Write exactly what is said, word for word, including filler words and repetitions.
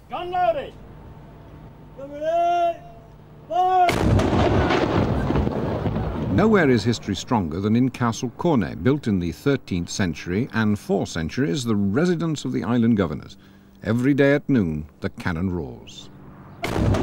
Gun loaded! Fire! Nowhere is history stronger than in Castle Cornet, built in the thirteenth century and for centuries the residence of the island governors. Every day at noon, the cannon roars.